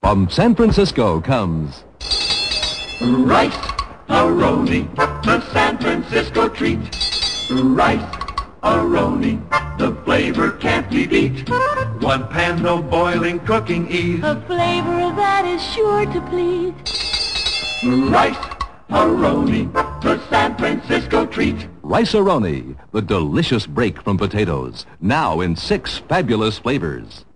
From San Francisco comes Rice A Roni, the San Francisco treat. Rice A Roni, the flavor can't be beat. One pan, no boiling, cooking ease. A flavor that is sure to please. Rice A Roni, the San Francisco treat. Rice A Roni, the delicious break from potatoes, now in 6 fabulous flavors.